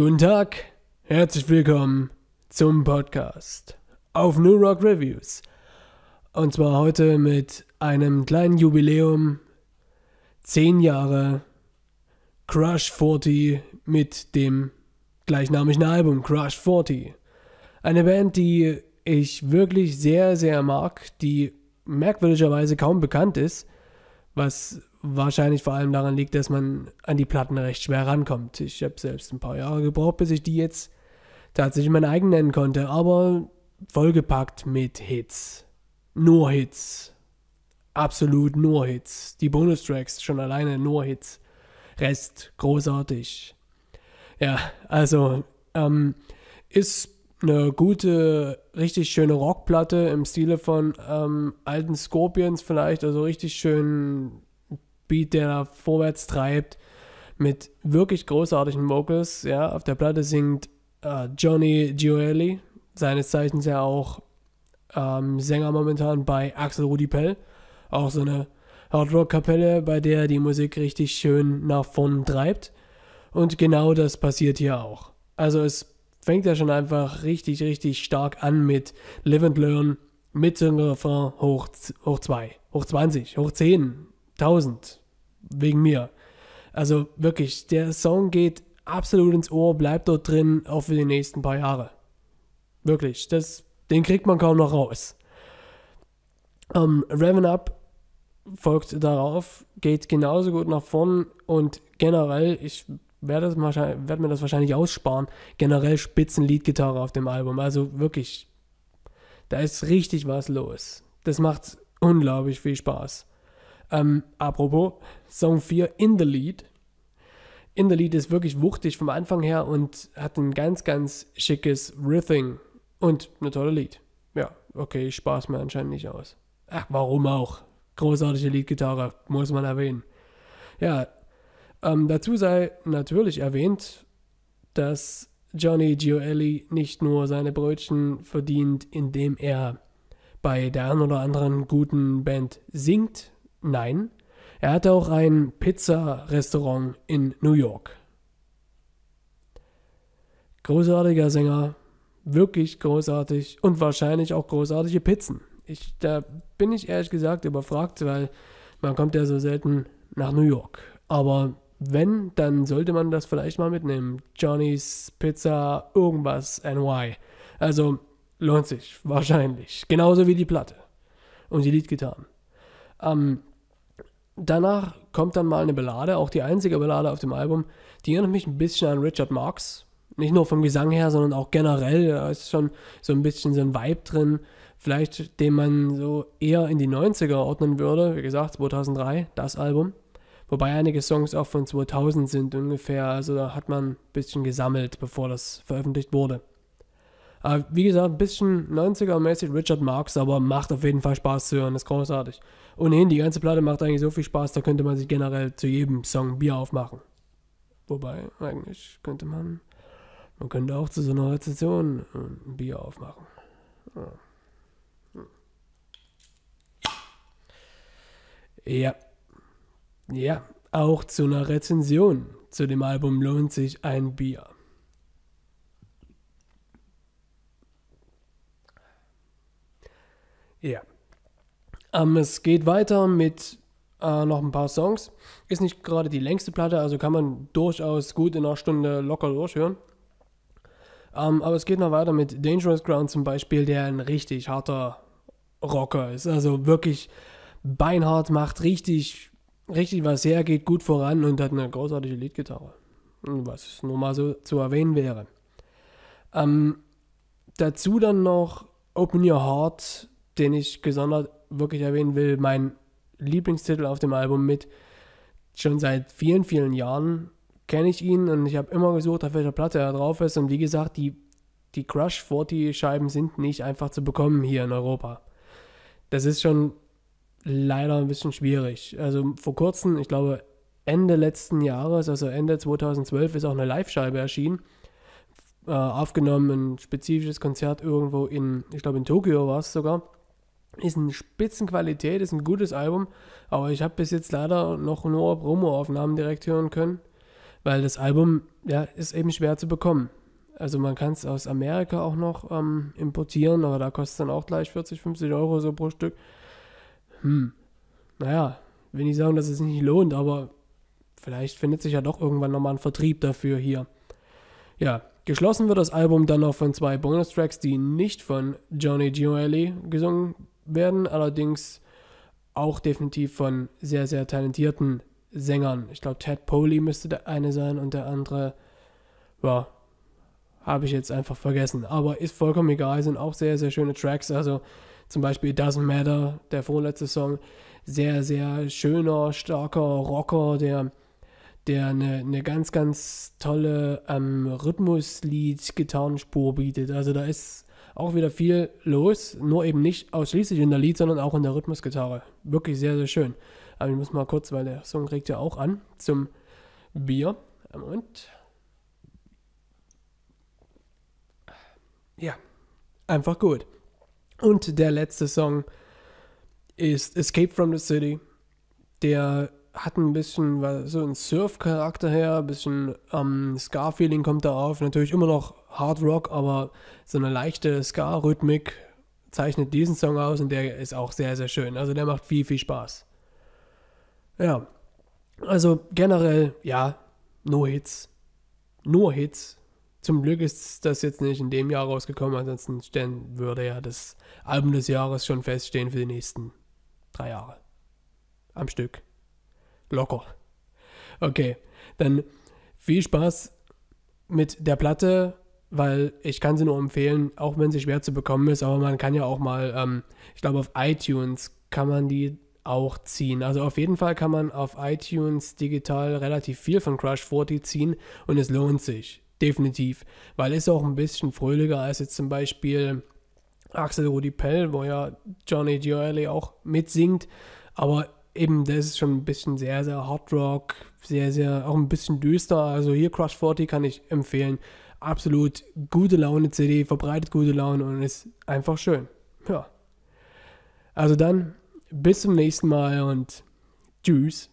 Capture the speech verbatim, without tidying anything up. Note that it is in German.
Guten Tag, herzlich willkommen zum Podcast auf New Rock Reviews. Und zwar heute mit einem kleinen Jubiläum, zehn Jahre Crush vierzig mit dem gleichnamigen Album Crush vierzig. Eine Band, die ich wirklich sehr, sehr mag, die merkwürdigerweise kaum bekannt ist, was wahrscheinlich vor allem daran liegt, dass man an die Platten recht schwer rankommt. Ich habe selbst ein paar Jahre gebraucht, bis ich die jetzt tatsächlich mein eigen nennen konnte, aber vollgepackt mit Hits. Nur Hits. Absolut nur Hits. Die Bonustracks schon alleine nur Hits. Rest großartig. Ja, also ähm, ist eine gute, richtig schöne Rockplatte im Stile von ähm, alten Scorpions vielleicht, also richtig schön Beat, der vorwärts treibt, mit wirklich großartigen Vocals. Ja, auf der Platte singt äh, Johnny Gioeli, seines Zeichens ja auch ähm, Sänger momentan bei Axel Rudi Pell, auch so eine Hardrock-Kapelle, bei der die Musik richtig schön nach vorn treibt. Und genau das passiert hier auch. Also es fängt ja schon einfach richtig, richtig stark an mit Live and Learn, mit so einem Refrain hoch, hoch zwei, hoch zwanzig, hoch zehn, tausend, wegen mir. Also wirklich, der Song geht absolut ins Ohr, bleibt dort drin, auch für die nächsten paar Jahre. Wirklich, das, den kriegt man kaum noch raus. Um, Revvin' Up folgt darauf, geht genauso gut nach vorn und generell, ich werde, das wahrscheinlich, werde mir das wahrscheinlich aussparen, generell Spitzen-Leadgitarre auf dem Album. Also wirklich, da ist richtig was los. Das macht unglaublich viel Spaß. Ähm, apropos, Song vier, In the Lead. In the Lead ist wirklich wuchtig vom Anfang her und hat ein ganz, ganz schickes Riffing und eine tolle Lied. Ja, okay, ich spaß mir anscheinend nicht aus. Ach, warum auch? Großartige Leadgitarre, muss man erwähnen. Ja, ähm, dazu sei natürlich erwähnt, dass Johnny Gioeli nicht nur seine Brötchen verdient, indem er bei der einen oder anderen guten Band singt. Nein, er hatte auch ein Pizza-Restaurant in New York. Großartiger Sänger, wirklich großartig und wahrscheinlich auch großartige Pizzen. Ich, da bin ich ehrlich gesagt überfragt, weil man kommt ja so selten nach New York. Aber wenn, dann sollte man das vielleicht mal mitnehmen. Johnny's Pizza, irgendwas, N Y. Also lohnt sich, wahrscheinlich. Genauso wie die Platte und die Leadgitarren. Ähm, danach kommt dann mal eine Ballade, auch die einzige Ballade auf dem Album. Die erinnert mich ein bisschen an Richard Marx. Nicht nur vom Gesang her, sondern auch generell. Da ist schon so ein bisschen so ein Vibe drin. Vielleicht, den man so eher in die neunziger ordnen würde. Wie gesagt, zweitausenddrei, das Album. Wobei einige Songs auch von zweitausend sind ungefähr. Also da hat man ein bisschen gesammelt, bevor das veröffentlicht wurde. Aber wie gesagt, ein bisschen neunziger-mäßig Richard Marx, aber macht auf jeden Fall Spaß zu hören, ist großartig. Ohnehin, die ganze Platte macht eigentlich so viel Spaß, da könnte man sich generell zu jedem Song Bier aufmachen. Wobei, eigentlich könnte man, man könnte auch zu so einer Rezension ein Bier aufmachen. Ja. Ja, auch zu einer Rezension zu dem Album lohnt sich ein Bier. Ja. Ähm, es geht weiter mit äh, noch ein paar Songs. Ist nicht gerade die längste Platte, also kann man durchaus gut in einer Stunde locker durchhören. Ähm, aber es geht noch weiter mit Dangerous Ground zum Beispiel, der ein richtig harter Rocker ist. Also wirklich beinhart, macht richtig, richtig was her, geht gut voran und hat eine großartige Leadgitarre. Was nur mal so zu erwähnen wäre. Ähm, dazu dann noch Open Your Heart, den ich gesondert wirklich erwähnen will, mein Lieblingstitel auf dem Album mit. Schon seit vielen, vielen Jahren kenne ich ihn und ich habe immer gesucht, auf welcher Platte er drauf ist. Und wie gesagt, die, die Crush vierzig Scheiben sind nicht einfach zu bekommen hier in Europa. Das ist schon leider ein bisschen schwierig. Also vor kurzem, ich glaube Ende letzten Jahres, also Ende zweitausendzwölf, ist auch eine Live-Scheibe erschienen. Äh, aufgenommen, ein spezifisches Konzert irgendwo in, ich glaube in Tokio war es sogar. Ist eine Spitzenqualität, ist ein gutes Album, aber ich habe bis jetzt leider noch nur Promo-Aufnahmen direkt hören können, weil das Album, ja, ist eben schwer zu bekommen. Also man kann es aus Amerika auch noch ähm, importieren, aber da kostet es dann auch gleich vierzig, fünfzig Euro so pro Stück. Hm, naja, will nicht sagen, dass es sich nicht lohnt, aber vielleicht findet sich ja doch irgendwann nochmal ein Vertrieb dafür hier. Ja, geschlossen wird das Album dann noch von zwei Bonustracks, die nicht von Johnny Gioeli gesungen werden, allerdings auch definitiv von sehr, sehr talentierten Sängern. Ich glaube, Ted Poley müsste der eine sein und der andere, ja, habe ich jetzt einfach vergessen. Aber ist vollkommen egal, sind auch sehr, sehr schöne Tracks. Also zum Beispiel It Doesn't Matter, der vorletzte Song, sehr, sehr schöner, starker Rocker, der, der eine, eine ganz, ganz tolle ähm, Rhythmuslied-Gitarrenspur bietet. Also da ist auch wieder viel los, nur eben nicht ausschließlich in der Lied, sondern auch in der Rhythmusgitarre. Wirklich sehr, sehr schön. Aber ich muss mal kurz, weil der Song regt ja auch an, zum Bier. Und ja, einfach gut. Und der letzte Song ist Escape from the City. Der hat ein bisschen so einen Surf-Charakter her, ein bisschen ähm, Ska-Feeling kommt da auf. Natürlich immer noch Hard Rock, aber so eine leichte Ska-Rhythmik zeichnet diesen Song aus und der ist auch sehr, sehr schön. Also der macht viel, viel Spaß. Ja, also generell, ja, nur Hits. Nur Hits. Zum Glück ist das jetzt nicht in dem Jahr rausgekommen, ansonsten stellen, würde ja das Album des Jahres schon feststehen für die nächsten drei Jahre. Am Stück. Locker. Okay, dann viel Spaß mit der Platte, weil ich kann sie nur empfehlen, auch wenn sie schwer zu bekommen ist, aber man kann ja auch mal, ähm, ich glaube auf iTunes kann man die auch ziehen. Also auf jeden Fall kann man auf iTunes digital relativ viel von Crush vierzig ziehen und es lohnt sich. Definitiv, weil es auch ein bisschen fröhlicher als jetzt zum Beispiel Axel Rudi Pell, wo ja Johnny Gioeli auch mitsingt, aber eben das ist schon ein bisschen sehr, sehr Hard Rock, sehr, sehr, auch ein bisschen düster, also hier Crush vierzig kann ich empfehlen, absolut gute Laune C D, verbreitet gute Laune und ist einfach schön, ja. Also dann, bis zum nächsten Mal und tschüss.